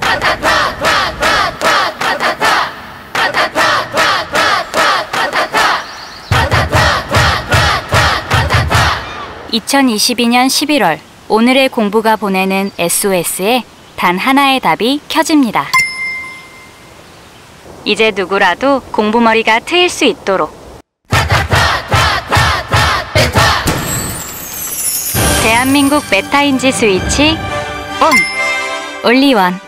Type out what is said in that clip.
(2022년 11월) 오늘의 공부가 보내는 SOS에 단 하나의 답이 켜집니다. 이제 누구라도 공부머리가 트일 수 있도록 대한민국 메타인지 스위치 온! 올리원